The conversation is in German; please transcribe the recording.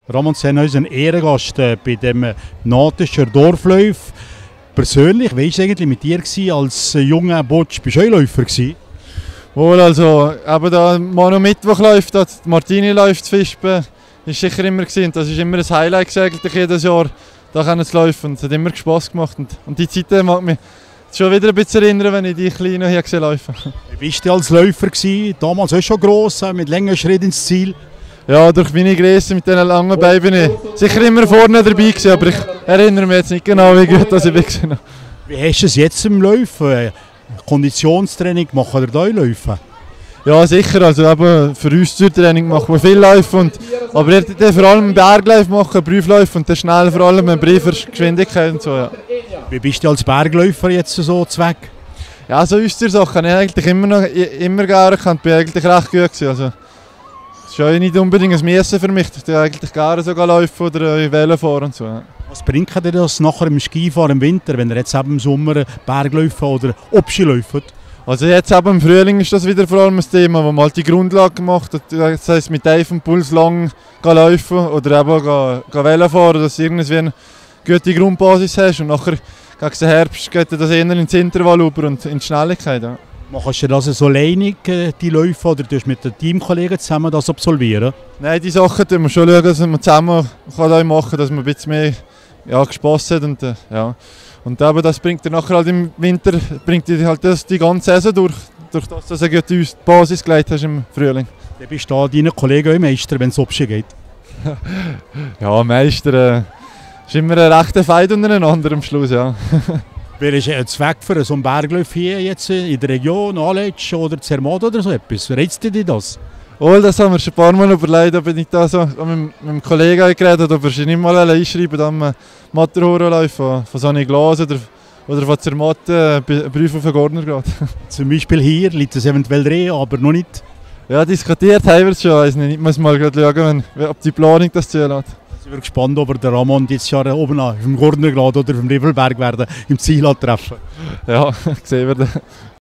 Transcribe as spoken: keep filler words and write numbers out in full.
Ramon Sen ist ein Ehrengast äh, bei dem Natischer Dorflauf. Persönlich, wie war es eigentlich mit dir gewesen, als äh, junger Botsch? Bist du auch Läufer gewesen? Wohl, also, eben da Manu Mittwoch läuft, da Martini läuft zu Fischben, ist sicher immer gewesen. Das ist immer ein Highlight gewesen, jedes Jahr, da können zu laufen. Es hat immer Spass gemacht. Und, und die Zeit mag mich schon wieder ein bisschen erinnern, wenn ich die Kleinen hier gesehen laufen. Wie warst du als Läufer gewesen? Damals auch schon gross, mit längeren Schritten ins Ziel? Ja, durch meine Größe mit diesen langen Beinen bin ich sicher immer vorne dabei gewesen, aber ich erinnere mich jetzt nicht genau, wie gut das ich war. Wie hast du es jetzt im Laufen? Konditionstraining machen wir da Läufe? Ja, sicher. Also eben für Ausdauertraining machen wir viel Läufe. Und, aber ich würde vor allem Bergläufe machen, Prüfläufe und dann schnell vor allem eine Geschwindigkeit und so. Ja. Wie bist du als Bergläufer jetzt so zweck? Ja, so Ausdauersachen habe ich eigentlich immer, noch, immer gerne gekannt. Ich war eigentlich recht gut gewesen. Also, das ist ja nicht unbedingt ein Messen für mich. Ich gehe eigentlich gerne sogar laufen oder Velo fahren und so. Ja. Was bringt dir das nachher im Skifahren im Winter, wenn ihr jetzt eben im Sommer Bergläufe oder Obski läuft? Also jetzt eben im Frühling ist das wieder vor allem ein Thema, wo man halt die Grundlage gemacht hat. Das heisst, mit tiefem Puls lang laufen oder eben Velo fahren, dass du irgendwie eine gute Grundbasis hast. Und nachher gegen den Herbst geht das eher ins Intervall über und in die Schnelligkeit. Ja. Machst du das so alleinig, die Läufe, oder tust du mit den Teamkollegen zusammen das absolvieren? Nein, die Sachen schauen wir schon, dass man zusammen kann machen kann, dass man ein bisschen mehr ja, Spass hat. Und, äh, ja. und eben, das bringt dir nachher halt im Winter bringt dir halt das die ganze Saison durch, durch das, dass du eine gute Basis gelegt hast im Frühling. Dann bist du da deinen Kollegen auch Meister, wenn es Obski geht? Ja, Meister äh, ist immer ein rechter Feind untereinander am Schluss, ja. Wer ist ein Zweck für so einen Berglauf hier jetzt in der Region, Aletsch oder Zermatt oder so etwas? Reizt dir das? Oh, das haben wir schon ein paar Mal überlegt, ob ich da so mit, mit einem Kollegen geredet habe, ob wir nicht mal einschreiben am Matterhornlauf von, von Sonny Glas oder, oder von Zermatt äh, Prüfung auf den Gordner geht. Zum Beispiel hier liegt es eventuell drin, aber noch nicht. Ja, diskutiert haben wir es schon, ich nicht. Ich muss mal schauen, wenn, ob die Planung das zulässt. Ich bin gespannt, ob wir den Ramon dieses Jahr oben auf dem Gordnergrad oder auf dem Rivelberg werden im Ziel treffen. Ja, sehen wir dann.